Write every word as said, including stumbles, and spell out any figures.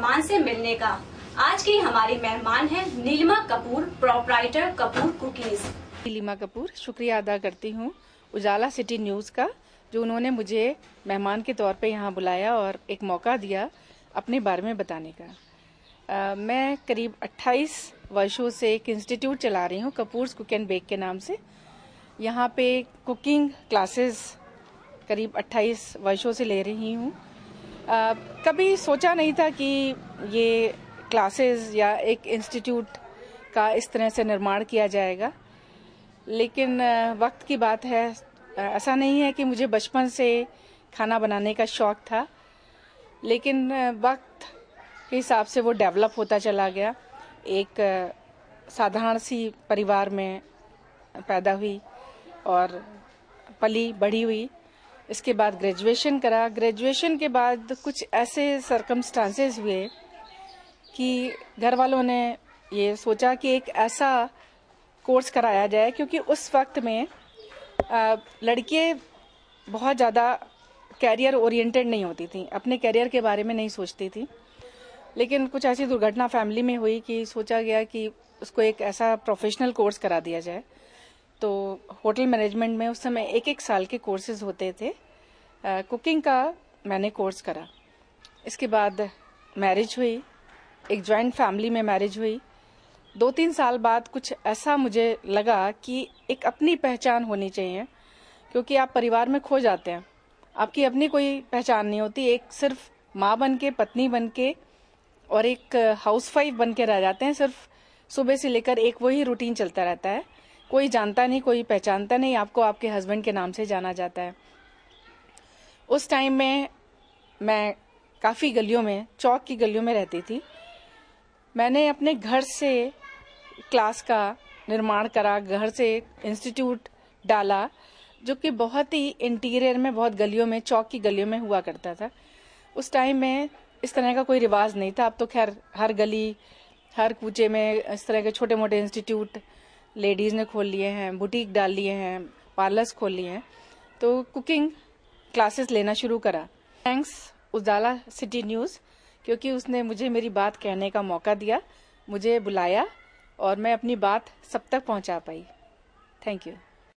मेहमान से मिलने का। आज की हमारी मेहमान है नीलिमा कपूर, प्रोप्राइटर कपूर कुकीज। नीलिमा कपूर, शुक्रिया अदा करती हूँ उजाला सिटी न्यूज़ का, जो उन्होंने मुझे मेहमान के तौर पे यहाँ बुलाया और एक मौका दिया अपने बारे में बताने का। आ, मैं करीब अट्ठाईस वर्षों से एक इंस्टीट्यूट चला रही हूँ, कपूर्स कुक एंड बेक के नाम से। यहाँ पे कुकिंग क्लासेस करीब अट्ठाईस वर्षों से ले रही हूँ। कभी सोचा नहीं था कि ये क्लासेस या एक इंस्टीट्यूट का इस तरह से निर्माण किया जाएगा, लेकिन वक्त की बात है। ऐसा नहीं है कि मुझे बचपन से खाना बनाने का शौक था, लेकिन वक्त के हिसाब से वो डेवलप होता चला गया। एक साधारण सी परिवार में पैदा हुई और पली बढ़ी हुई। इसके बाद ग्रेजुएशन करा। ग्रेजुएशन के बाद कुछ ऐसे सरकमस्टांसेस हुए कि घर वालों ने ये सोचा कि एक ऐसा कोर्स कराया जाए, क्योंकि उस वक्त में लड़कियां बहुत ज़्यादा कैरियर ओरिएंटेड नहीं होती थी, अपने कैरियर के बारे में नहीं सोचती थी। लेकिन कुछ ऐसी दुर्घटना फैमिली में हुई कि सोचा गया कि उसको एक ऐसा प्रोफेशनल कोर्स करा दिया जाए। तो होटल मैनेजमेंट में उस समय एक एक साल के कोर्सेज होते थे। आ, कुकिंग का मैंने कोर्स करा। इसके बाद मैरिज हुई, एक जॉइंट फैमिली में मैरिज हुई। दो तीन साल बाद कुछ ऐसा मुझे लगा कि एक अपनी पहचान होनी चाहिए, क्योंकि आप परिवार में खो जाते हैं, आपकी अपनी कोई पहचान नहीं होती। एक सिर्फ माँ बन के, पत्नी बन के और एक हाउसवाइफ बन के रह जाते हैं। सिर्फ सुबह से लेकर एक वही रूटीन चलता रहता है, कोई जानता नहीं, कोई पहचानता नहीं, आपको आपके हस्बैंड के नाम से जाना जाता है। उस टाइम में मैं काफ़ी गलियों में, चौक की गलियों में रहती थी। मैंने अपने घर से क्लास का निर्माण करा, घर से इंस्टीट्यूट डाला, जो कि बहुत ही इंटीरियर में, बहुत गलियों में, चौक की गलियों में हुआ करता था। उस टाइम में इस तरह का कोई रिवाज नहीं था। अब तो खैर हर गली, हर कूचे में इस तरह के छोटे मोटे इंस्टीट्यूट लेडीज़ ने खोल लिए हैं, बुटीक डाल लिए हैं, पार्लर्स खोल लिए हैं। तो कुकिंग क्लासेस लेना शुरू करा। थैंक्स उजाला सिटी न्यूज़, क्योंकि उसने मुझे मेरी बात कहने का मौका दिया, मुझे बुलाया और मैं अपनी बात सब तक पहुंचा पाई। Thank you.